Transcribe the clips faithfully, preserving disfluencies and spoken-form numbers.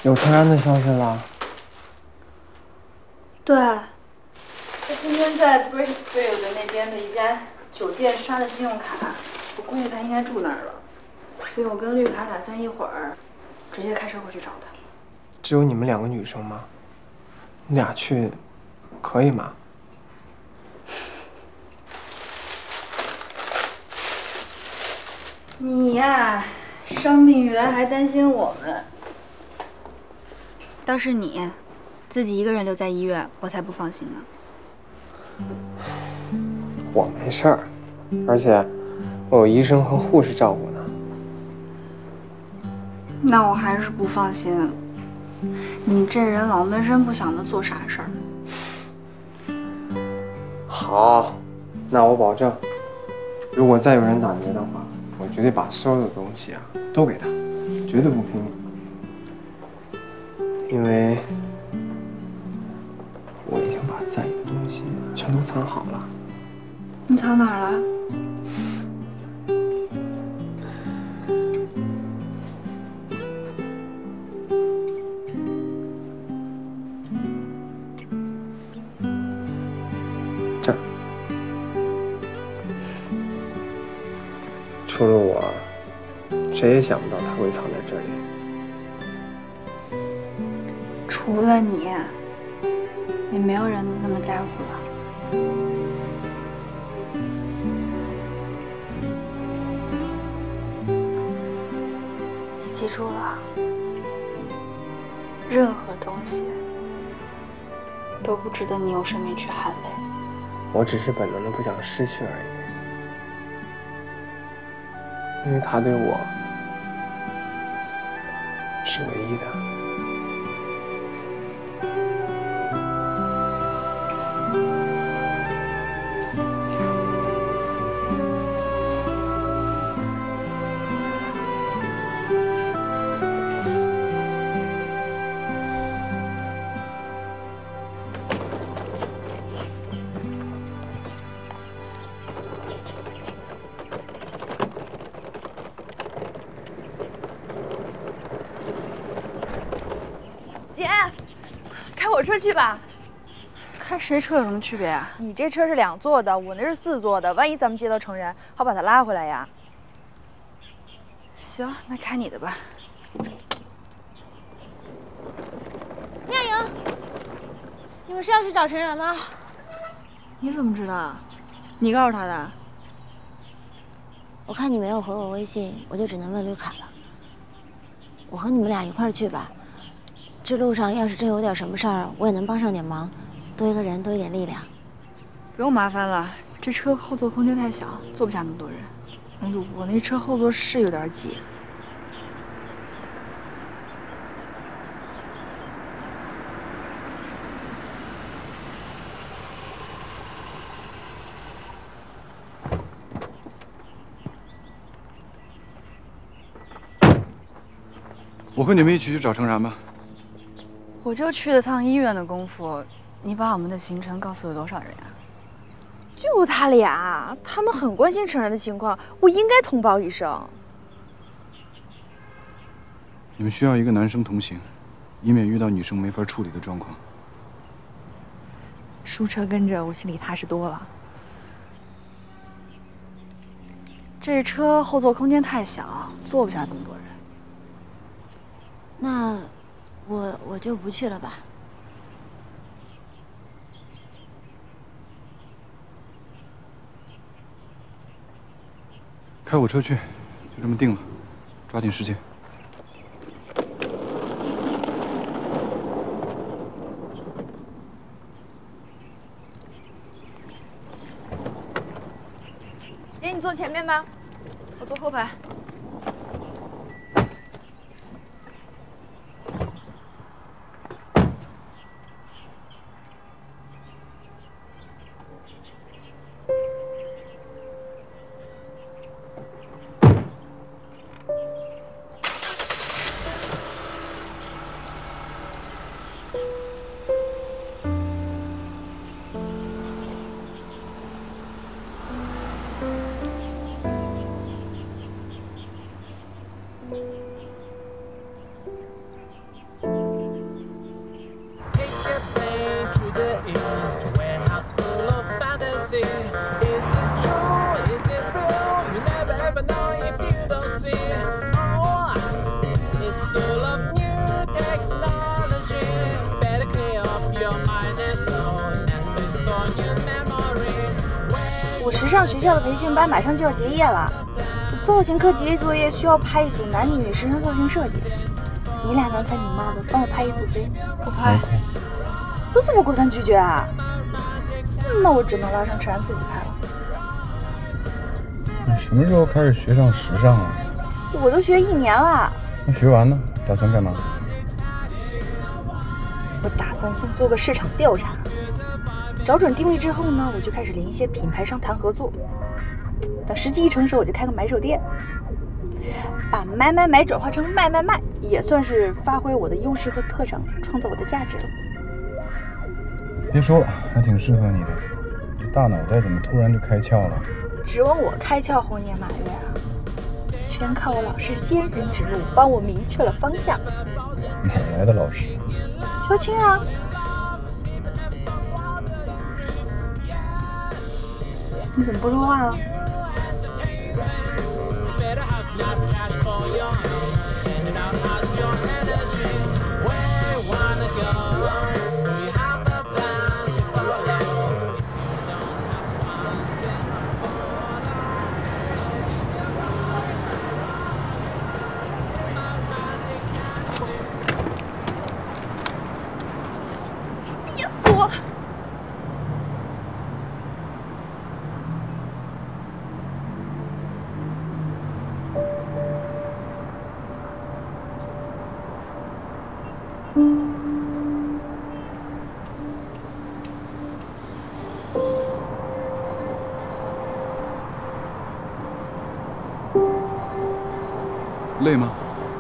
有陈安的消息了？ 对，他今天在 Bricksfield 那边的一家酒店刷的信用卡，我估计他应该住那儿了，所以我跟绿卡打算一会儿直接开车过去找他。 只有你们两个女生吗？你俩去，可以吗？ 你呀，伤病员还担心我们，倒是你，自己一个人留在医院，我才不放心呢。 我没事儿，而且我有医生和护士照顾呢。 那我还是不放心。你这人老闷声不响的做傻事儿。 好，那我保证，如果再有人打劫的话，我绝对把所有的东西啊都给他，绝对不骗你。因为我已经把在意的东西全都藏好了。 你藏哪儿了？ 这儿。除了我，谁也想不到它会藏在这里。 除了你，也没有人那么在乎了。你记住了，任何东西都不值得你用生命去捍卫。 我只是本能的不想失去而已。因为他对我是唯一的。 姐，开我车去吧。 开谁车有什么区别啊？ 你这车是两座的，我那是四座的，万一咱们接到成人，好把他拉回来呀。 行，那开你的吧。 妙莹，你们是要去找陈然吗？ 你怎么知道？你告诉他的？ 我看你没有回我微信，我就只能问绿卡了。我和你们俩一块儿去吧。这路上要是真有点什么事儿，我也能帮上点忙，多一个人，多一点力量。 不用麻烦了，这车后座空间太小，坐不下那么多人。哎呦，我那车后座是有点挤。 我和你们一起去找程然吧。 我就去了趟医院的功夫，你把我们的行程告诉了多少人啊？ 就他俩，他们很关心成然的情况，我应该通报一声。 你们需要一个男生同行，以免遇到女生没法处理的状况。 舒车跟着，我心里踏实多了。 这车后座空间太小，坐不下这么多人。 那我我就不去了吧。 开我车去，就这么定了，抓紧时间。 姐，你坐前面吧。 我坐后排。 上学校的培训班马上就要结业了，造型课结业作业需要拍一组男女时尚造型设计。你俩郎才女貌的，帮我拍一组呗？ 不拍。 都这么果断拒绝啊？那我只能拉上陈安自己拍了。 你什么时候开始学上时尚啊？ 我都学一年了。 那学完呢？打算干嘛？ 我打算先做个市场调查，找准定位之后呢，我就开始联系一些品牌商谈合作。等时机一成熟，我就开个买手店，把买买买转化成卖卖卖，也算是发挥我的优势和特长，创造我的价值了。 别说了，还挺适合你的。这大脑袋怎么突然就开窍了？ 指望我开窍猴年马月啊？全靠我老师仙人指路，帮我明确了方向。 哪来的老师？ 肖青啊。你怎么不说话了？憋死我了！ 累吗？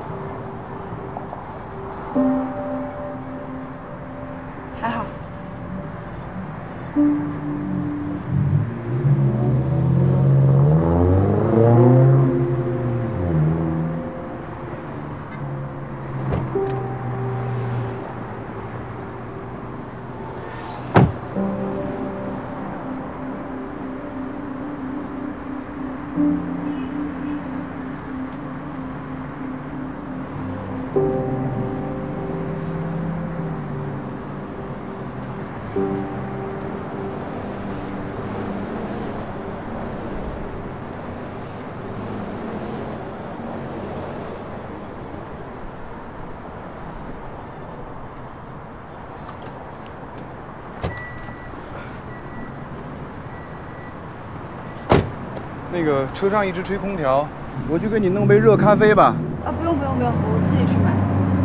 还好。 那个车上一直吹空调，我去给你弄杯热咖啡吧。 啊，不用不用不用，我自己去买。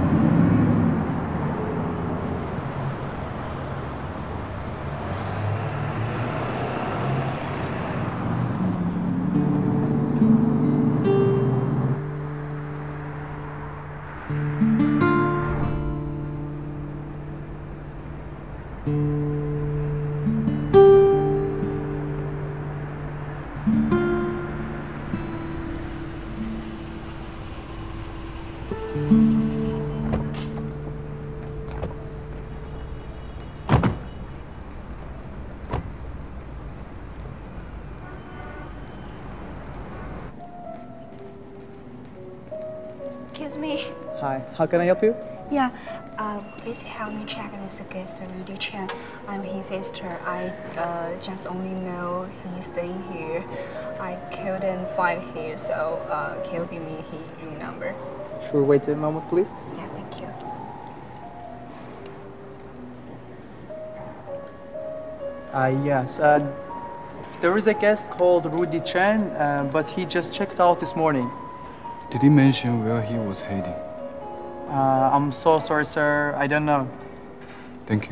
Excuse me. Hi, how can I help you? Yeah, uh, please help me check this guest, Rudy Chen. I'm his sister. I uh, just only know he's staying here. I couldn't find him, so uh, can you give me his room number? Sure, wait a moment, please. Yeah, thank you. Uh, yes, uh, there is a guest called Rudy Chen, uh, but he just checked out this morning. Did he mention where he was heading? Uh, I'm so sorry, sir. I don't know. Thank you.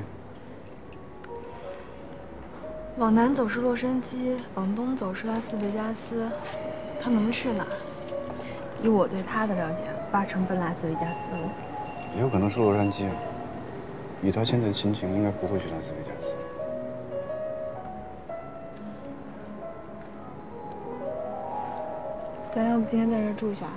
往南走是洛杉矶，往东走是拉斯维加斯，他能去哪儿？以我对他的了解，八成奔拉斯维加斯了。 也有可能是洛杉矶啊。以他现在的心情，应该不会去拉斯维加斯。 咱要不今天在这儿住下，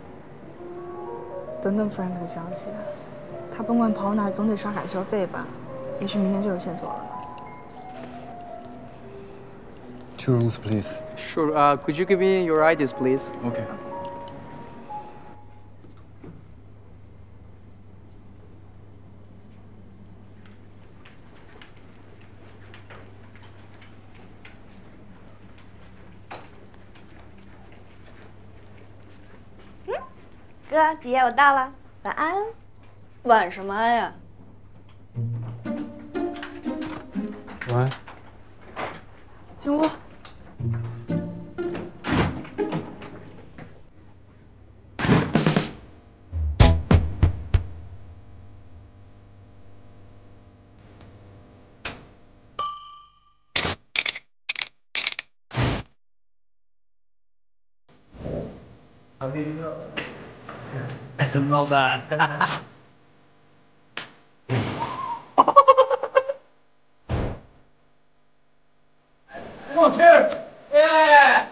等等 Frank 的消息。他甭管跑哪儿，总得刷卡消费吧？也许明天就有线索了呢。 Two rooms, please. Sure, uh, could you give me your I Ds, please? Okay. 哥姐，我到了，晚安。 晚什么安呀？ 晚安。 进屋。 沈老板，往前，耶！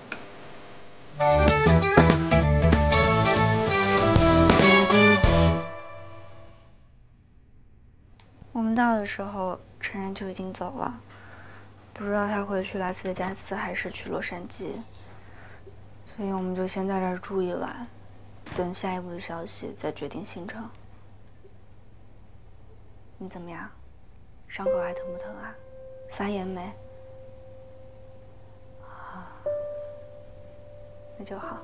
我们到的时候，陈然就已经走了，不知道他回去拉斯维加斯还是去洛杉矶，所以我们就先在这儿住一晚，等下一步的消息再决定行程。你怎么样？伤口还疼不疼啊？发炎没？啊，那就好。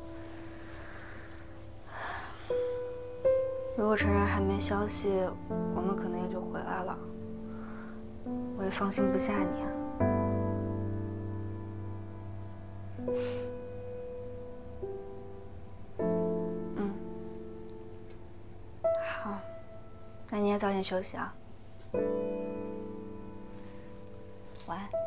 如果陈然还没消息，我们可能也就回来了。我也放心不下你啊。嗯，好，那你也早点休息啊。晚安。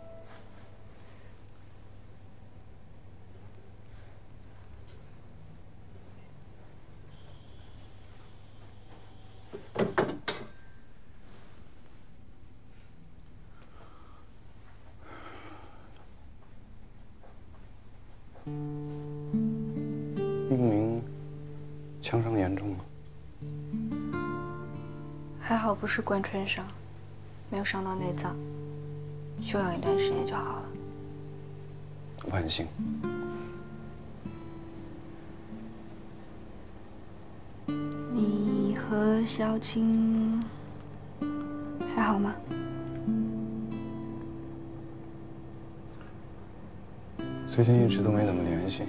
命名枪伤严重吗？ 还好不是贯穿伤，没有伤到内脏，休养一段时间就好了。 万幸。 你和小青还好吗？ 最近一直都没怎么联系。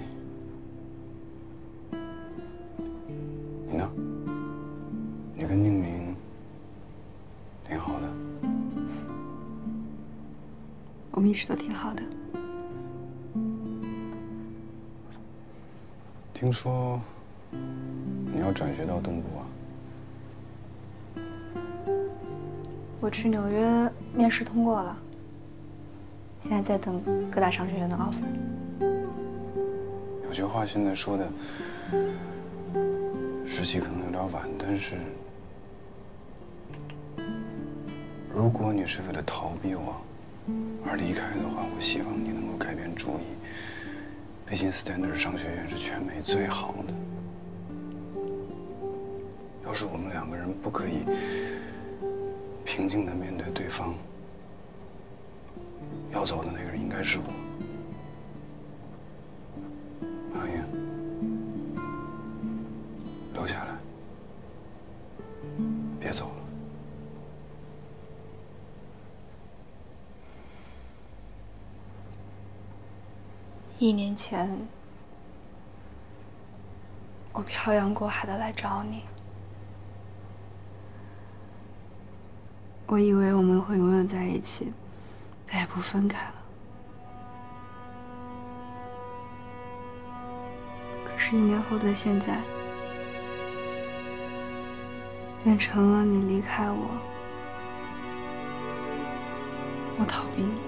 你呢？你跟宁明挺好的。 我们一直都挺好的。 听说你要转学到东部啊？ 我去纽约面试通过了，现在在等各大商学院的 offer。 有句话现在说的，时机可能有点晚，但是如果你是为了逃避我而离开的话，我希望你能够改变主意。北京 Standard 商学院是全美最好的。要是我们两个人不可以平静地面对对方，要走的那个人应该是我。阿英，留下来，别走了。 一年前，我漂洋过海的来找你，我以为我们会永远在一起，再也不分开了。可是，一年后的现在，变成了你离开我，我逃避你。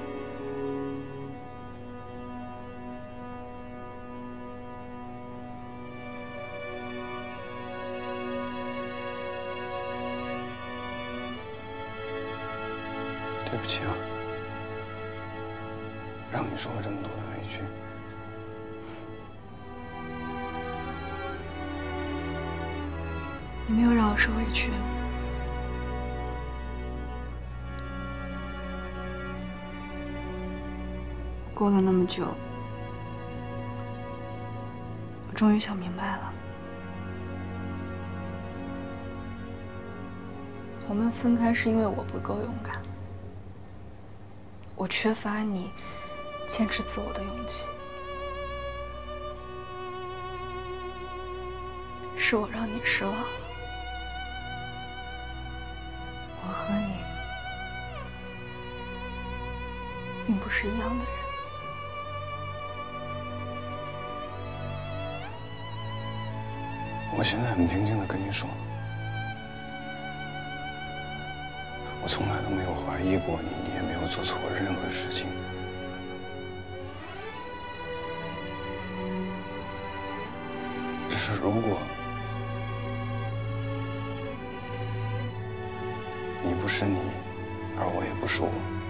对不起啊，让你受了这么多的委屈。 你没有让我受委屈。过了那么久，我终于想明白了。我们分开是因为我不够勇敢，我缺乏你坚持自我的勇气。 是我让你失望了。我和你并不是一样的人。 我现在很平静的跟你说，我从来都没有怀疑过你，你也没有做错任何事情。只是如果你不是你，而我也不是我，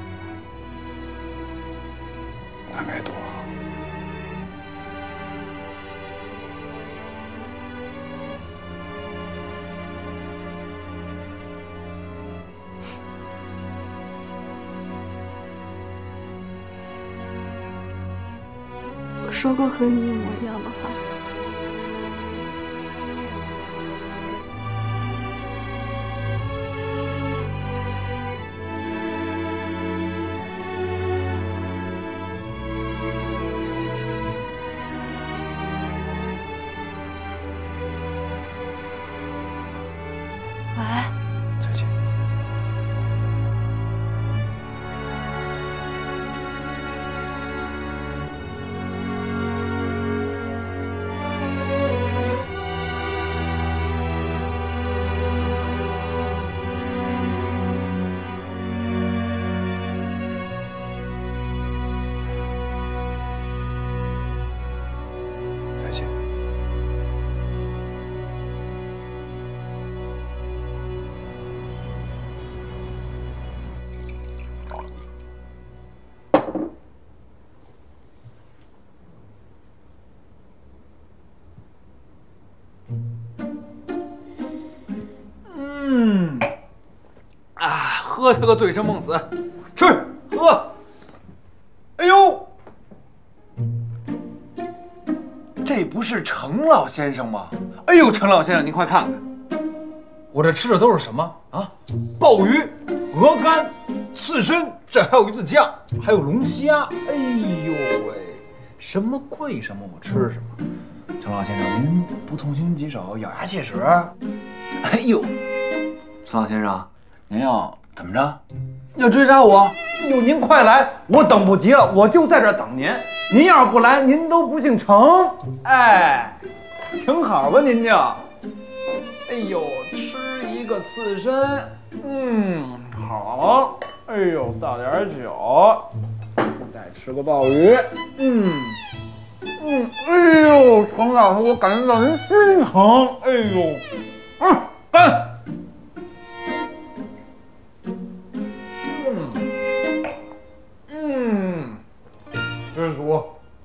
那该多好。 我说过和你一模一样的话。晚安。 再见。再见。 嗯，啊，喝他个醉生梦死，吃喝。哎呦，这不是程老先生吗？哎呦，程老先生，您快看看，我这吃的都是什么啊？鲍鱼、鹅肝、刺身，这还有鱼子酱，还有龙虾。哎呦喂，什么贵什么我吃什么。程老先生，您不痛心疾首，咬牙切齿？哎呦，程老先生，您要怎么着？要追杀我？哟，您快来，我等不及了，我就在这儿等您。您要是不来，您都不姓程。哎，挺好吧，您就。哎呦，吃一个刺身，嗯，好。哎呦，倒点酒，再吃个鲍鱼，嗯。嗯，哎呦，程老师，我感觉到您心疼。哎呦，啊，干！嗯嗯，知足。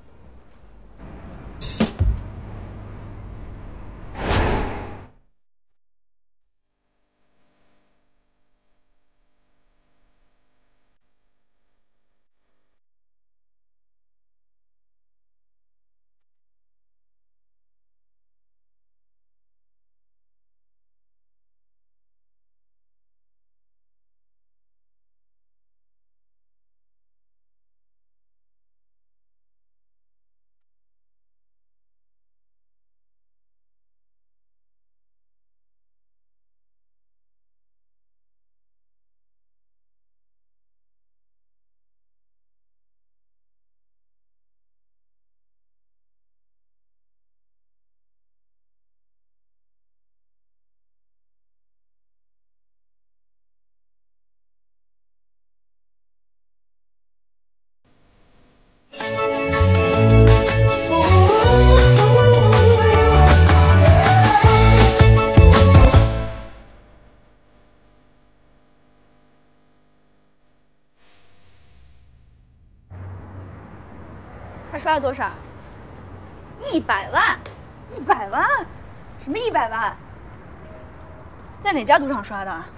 他刷了多少？ 一百万，一百万，什么一百万？ 在哪家赌场刷的？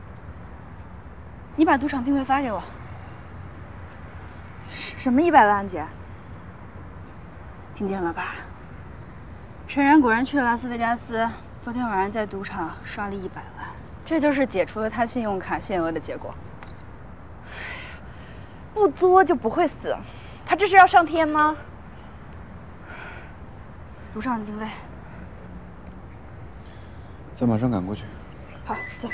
你把赌场定位发给我。 什么一百万，姐？ 听见了吧？陈然果然去了拉斯维加斯，昨天晚上在赌场刷了一百万，这就是解除了他信用卡限额的结果。 不作就不会死，他这是要上天吗？ 赌场定位。 再马上赶过去。 好，走。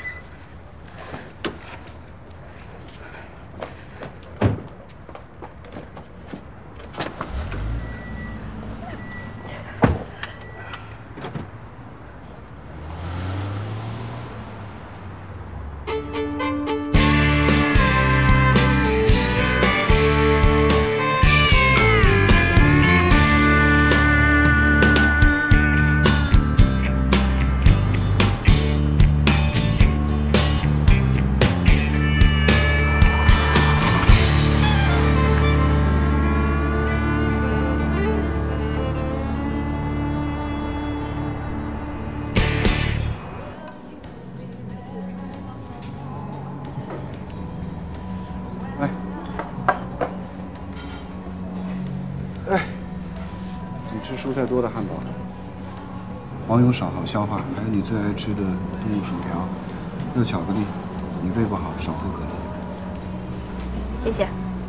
蔬菜多的汉堡，黄油少好消化，还有你最爱吃的动物薯条，还有巧克力。你胃不好，少喝可乐。 谢谢。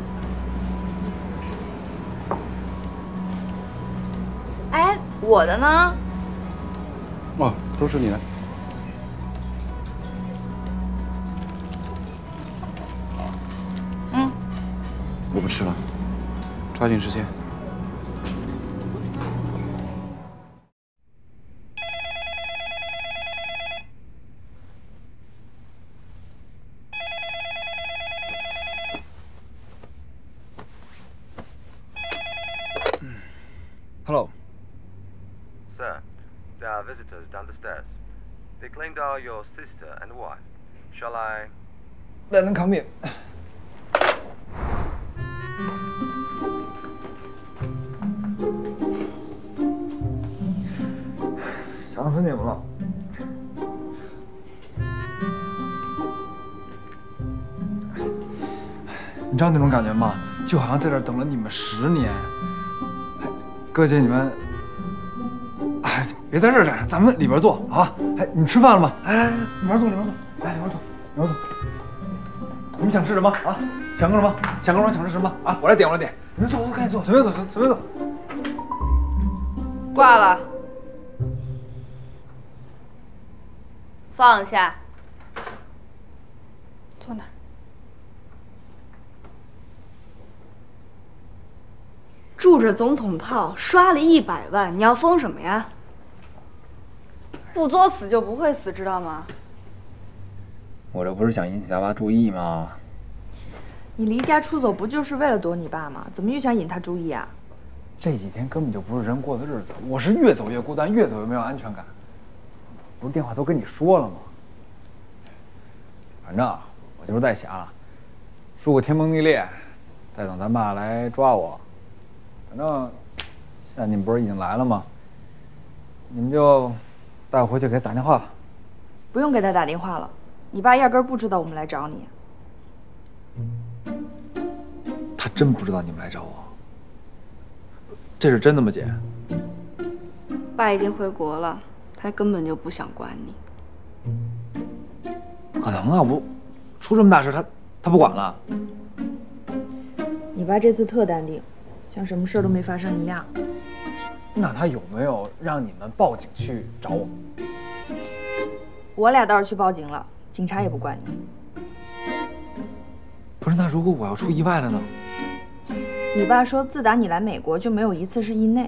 哎，我的呢？ 哦，都是你的。 嗯， 我不吃了，抓紧时间。 Hello. Sir, there are visitors down the stairs. They claim they are your sister and wife. Shall I? Let them come in. 想死你们了。你知道那种感觉吗？就好像在这儿等了你们十年。 哥姐，你们，哎，别在这儿站着，咱们里边坐啊！哎，你们吃饭了吗？来来来，里边坐，里边坐，来里边坐，里边坐。你们想吃什么啊？想喝什么？想喝什么？想吃什么啊？我来点，我来点。你们坐，坐，赶紧坐，随便坐，随随便坐。 挂了，放下，坐那儿。 住着总统套，刷了一百万，你要疯什么呀？不作死就不会死，知道吗？ 我这不是想引起他爸注意吗？ 你离家出走不就是为了躲你爸吗？怎么又想引他注意啊？ 这几天根本就不是人过的日子，我是越走越孤单，越走越没有安全感。不是电话都跟你说了吗？反正我就是在想，输个天崩地裂，再等咱爸来抓我。 反正现在你们不是已经来了吗？你们就带我回去给他打电话吧。 不用给他打电话了，你爸压根儿不知道我们来找你。 他真不知道你们来找我，这是真的吗，姐？ 爸已经回国了，他根本就不想管你。 不可能啊！我出这么大事，他他不管了。 你爸这次特淡定。 像什么事都没发生一样。 那他有没有让你们报警去找我？ 我俩倒是去报警了，警察也不管你。 不是，那如果我要出意外了呢？ 你爸说，自打你来美国就没有一次是意内。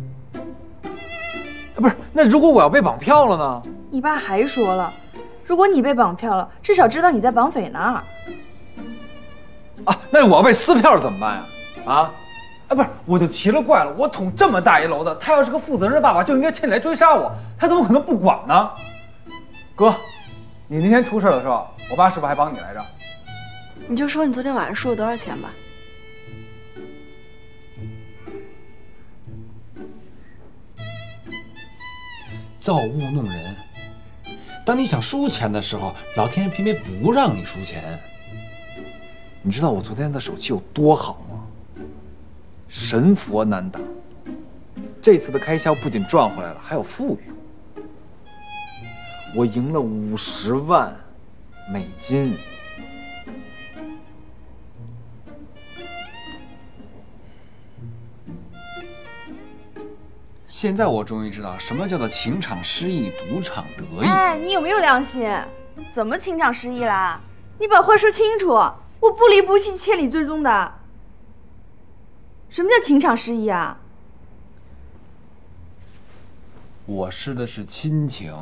不是，那如果我要被绑票了呢？ 你爸还说了，如果你被绑票了，至少知道你在绑匪那儿。 啊，那我要被撕票怎么办呀？啊？ 哎，不是，我就奇了怪了，我捅这么大一篓子，他要是个负责任的爸爸，就应该牵你来追杀我，他怎么可能不管呢？哥，你那天出事的时候，我爸是不是还帮你来着？ 你就说你昨天晚上输了多少钱吧。 造物弄人，当你想输钱的时候，老天爷偏偏不让你输钱。你知道我昨天的手气有多好吗？ 神佛难挡，这次的开销不仅赚回来了，还有富裕。我赢了五十万美金。 现在我终于知道什么叫做情场失意，赌场得意。 哎，你有没有良心？怎么情场失意啦？你把话说清楚！我不离不弃，千里追踪的。什么叫情场失意啊？ 我失的是亲情。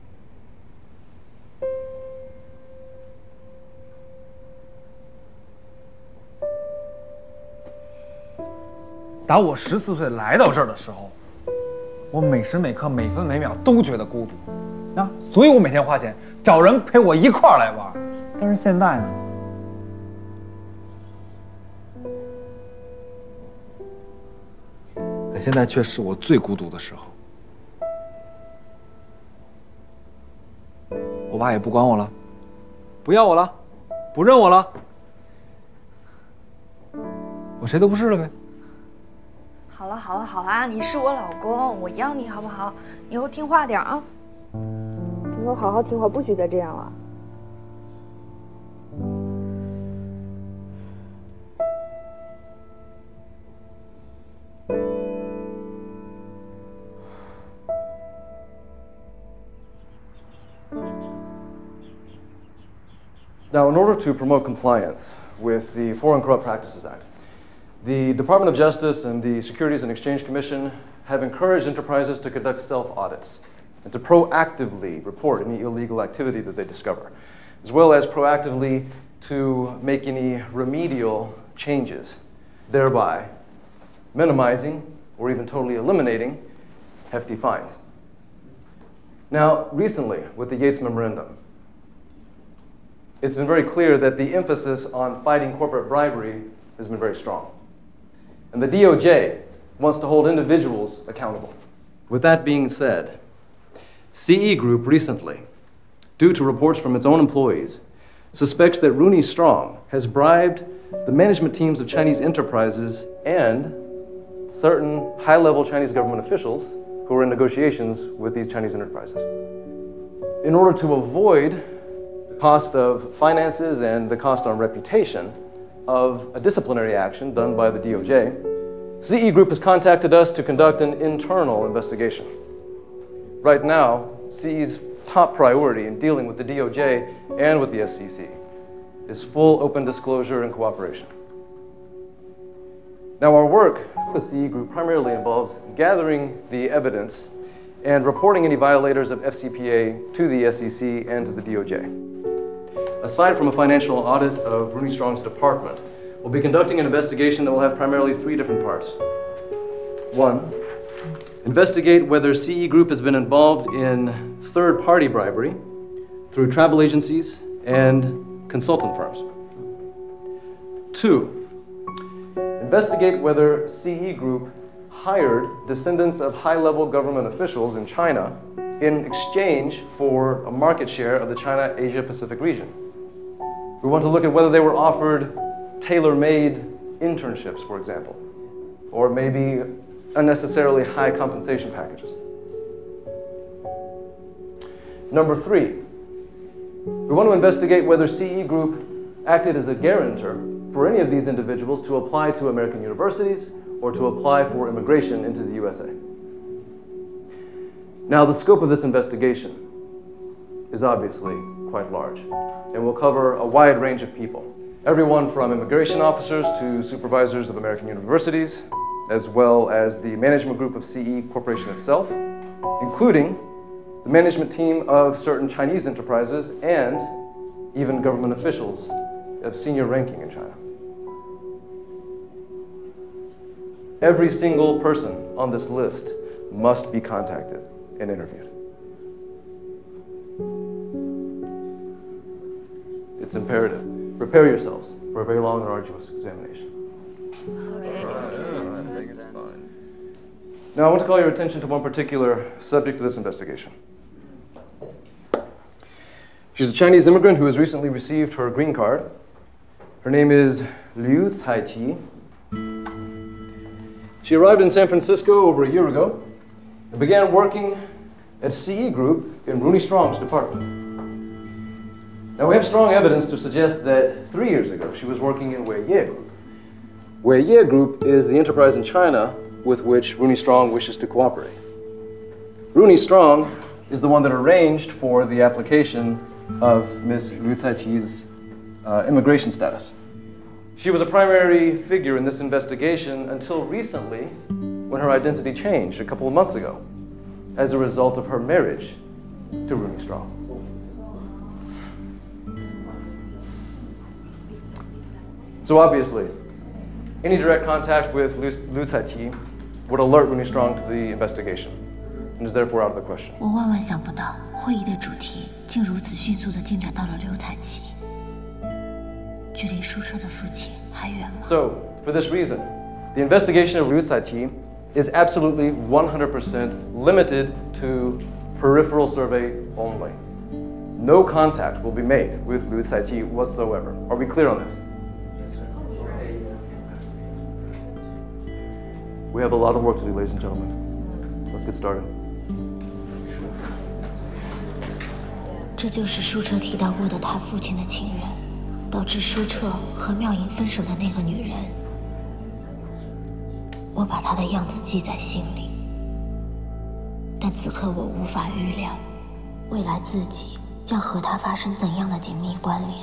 打我十四岁来到这儿的时候，我每时每刻、每分每秒都觉得孤独啊，所以我每天花钱找人陪我一块儿来玩。但是现在呢？可现在却是我最孤独的时候。我爸也不管我了，不要我了，不认我了，我谁都不是了呗。 好了好了好了，你是我老公，我要你好不好？以后听话点啊！以后好好听话，不许再这样了。 Now, in order to promote compliance with the Foreign Corrupt Practices Act, the Department of Justice and the Securities and Exchange Commission have encouraged enterprises to conduct self-audits and to proactively report any illegal activity that they discover, as well as proactively to make any remedial changes, thereby minimizing or even totally eliminating hefty fines. Now, recently, with the Yates Memorandum, it's been very clear that the emphasis on fighting corporate bribery has been very strong. And the D O J wants to hold individuals accountable. With that being said, C E Group recently, due to reports from its own employees, suspects that Rooney Strong has bribed the management teams of Chinese enterprises and certain high-level Chinese government officials who are in negotiations with these Chinese enterprises. In order to avoid cost of finances and the cost on reputation of a disciplinary action done by the D O J, C E Group has contacted us to conduct an internal investigation. Right now, C E's top priority in dealing with the D O J and with the S E C is full open disclosure and cooperation. Now, our work with C E Group primarily involves gathering the evidence and reporting any violators of F C P A to the S E C and to the D O J. Aside from a financial audit of Rooney Strong's department, we'll be conducting an investigation that will have primarily three different parts. One, investigate whether C E Group has been involved in third-party bribery through travel agencies and consultant firms. Two, investigate whether C E Group hired descendants of high-level government officials in China in exchange for a market share of the China-Asia-Pacific region. We want to look at whether they were offered tailor-made internships, for example, or maybe unnecessarily high compensation packages. Number three, we want to investigate whether C E Group acted as a guarantor for any of these individuals to apply to American universities or to apply for immigration into the U S A. Now, the scope of this investigation is obviously quite large and will cover a wide range of people. Everyone from immigration officers to supervisors of American universities, as well as the management group of C E Corporation itself, including the management team of certain Chinese enterprises and even government officials of senior ranking in China. Every single person on this list must be contacted and interviewed. It's imperative. Prepare yourselves for a very long and arduous examination. Okay. Now, I want to call your attention to one particular subject of this investigation. She's a Chinese immigrant who has recently received her green card. Her name is Liu Caiqi. She arrived in San Francisco over a year ago and began working at C E Group in Rooney Strong's department. Now, we have strong evidence to suggest that three years ago she was working in Weiye Group. Weiye Group is the enterprise in China with which Rooney Strong wishes to cooperate. Rooney Strong is the one that arranged for the application of Miss Liu Caiqi's uh, immigration status. She was a primary figure in this investigation until recently, when her identity changed a couple of months ago, as a result of her marriage to Rooney Strong. So obviously, any direct contact with Liu, Liu Caiqi would alert Rooney Strong to the investigation, and is therefore out of the question. 我万万想不到，会议的主题竟如此迅速地进展到了刘彩琪。距离舒澈的父亲还远吗？ So, for this reason, the investigation of Liu Caiqi is absolutely one hundred percent limited to peripheral survey only. No contact will be made with Liu Caiqi whatsoever. Are we clear on this? We have a lot of work to do, ladies and gentlemen. Let's get started. 这就是舒澈提到过的他父亲的情人，导致舒澈和妙颖分手的那个女人。我把她的样子记在心里，但此刻我无法预料，未来自己将和她发生怎样的紧密关联。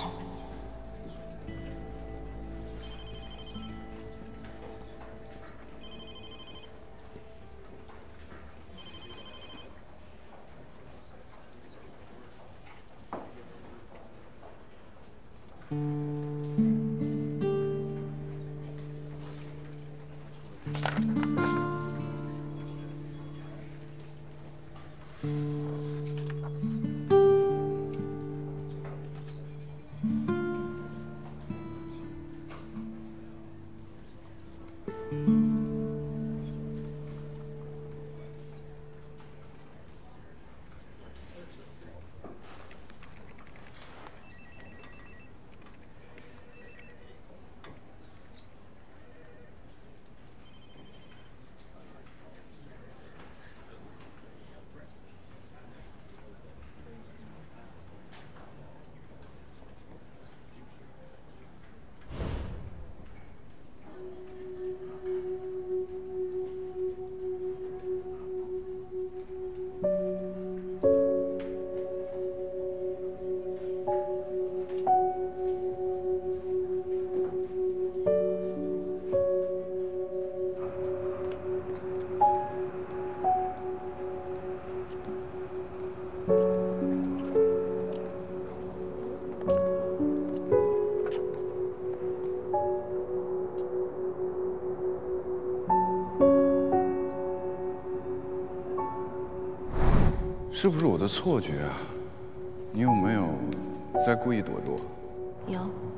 是不是我的错觉啊？你有没有在故意躲着我？ 有。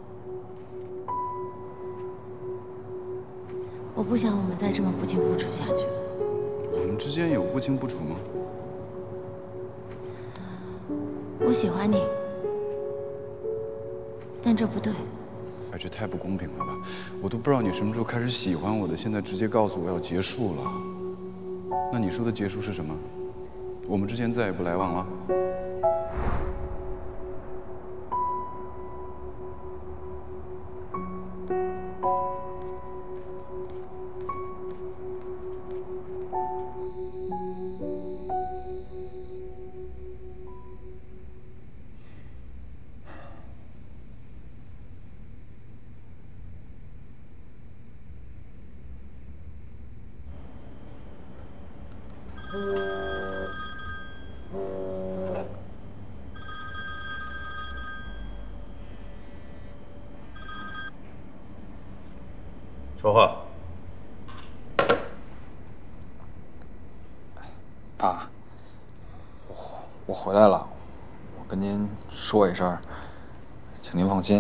我不想我们再这么不清不楚下去。 我们之间有不清不楚吗？ 我喜欢你，但这不对。 哎，这太不公平了吧！我都不知道你什么时候开始喜欢我的，现在直接告诉我要结束了。那你说的结束是什么？我们之间再也不来往了？ 说话。 爸，我我回来了，我跟您说一声，请您放心。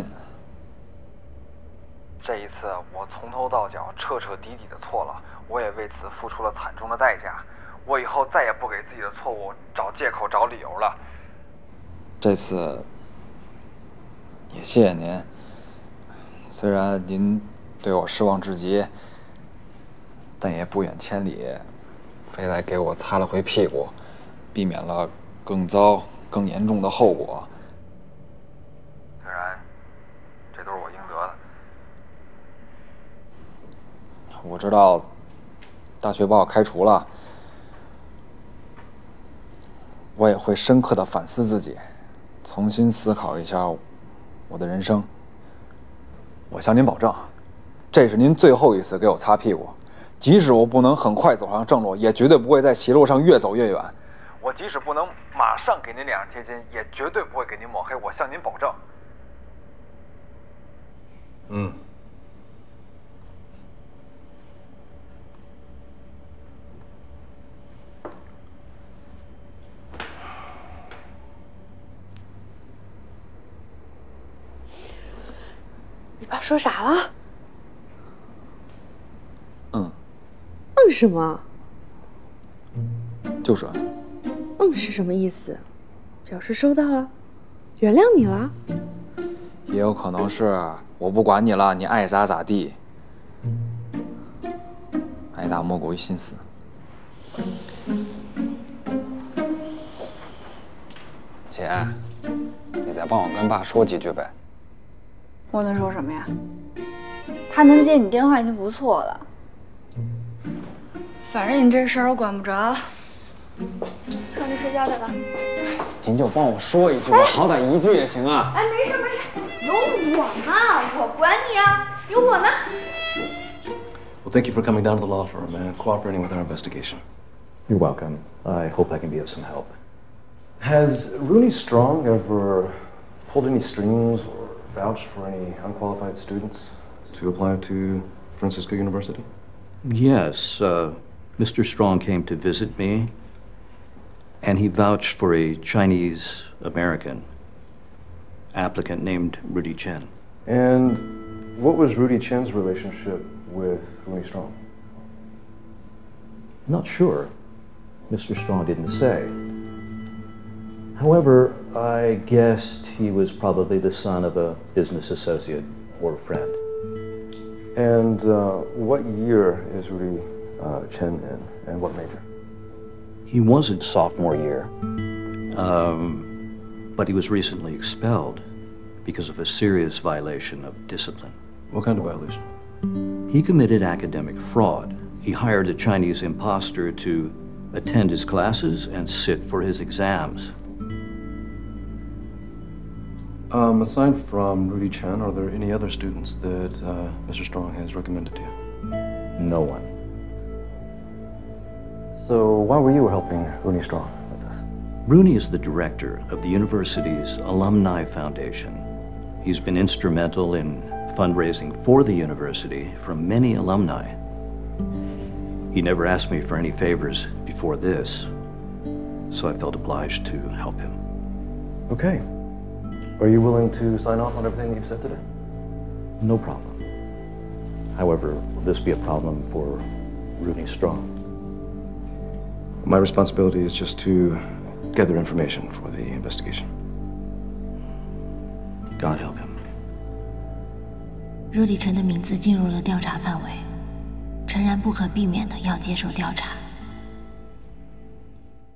这一次我从头到脚彻彻底底的错了，我也为此付出了惨重的代价。我以后再也不给自己的错误找借口、找理由了。这次也谢谢您，虽然您对我失望至极，但也不远千里，非来给我擦了回屁股，避免了更糟、更严重的后果。虽然这都是我应得的。我知道大学报开除了， 我也会深刻的反思自己，重新思考一下我的人生。我向您保证，这是您最后一次给我擦屁股。即使我不能很快走上正路，也绝对不会在邪路上越走越远。我即使不能马上给您脸上贴金，也绝对不会给您抹黑。我向您保证。 嗯。 你爸说啥了？ 嗯。 嗯什么？ 就是。 嗯是什么意思？表示收到了，原谅你了。 也有可能是我不管你了，你爱咋咋地，爱打蘑菇一心思。姐，你再帮我跟爸说几句呗。 我能说什么呀？他能接你电话已经不错了。反正你这事儿我管不着，快去睡觉去吧。 您就帮我说一句吧，好歹一句也行啊。 哎，没事没事，有我呢，我管你啊，有我呢。 Well, thank you for coming down to the law firm and cooperating with our investigation. You're welcome. I hope I can be of some help. Has Rooney Strong ever pulled any strings or vouched for any unqualified students to apply to Francisco University? Yes, uh, Mister Strong came to visit me, and he vouched for a Chinese-American applicant named Rudy Chen. And what was Rudy Chen's relationship with Rooney Strong? Not sure. Mister Strong didn't say. However, I guessed he was probably the son of a business associate or a friend. And uh, what year is Rudy uh, Chen in, and what major? He wasn't sophomore year, um, but he was recently expelled because of a serious violation of discipline. What kind of violation? He committed academic fraud. He hired a Chinese imposter to attend his classes and sit for his exams. Um, aside from Rudy Chen, are there any other students that uh, Mister Strong has recommended to you? No one. So why were you helping Rooney Strong with this? Rooney is the director of the university's Alumni Foundation. He's been instrumental in fundraising for the university from many alumni. He never asked me for any favors before this, so I felt obliged to help him. Okay. Are you willing to sign off on everything you've said today? No problem. However, will this be a problem for Rooney Strong? My responsibility is just to gather information for the investigation. God help him. Rudy Chen 的名字进入了调查范围，诚然不可避免的要接受调查。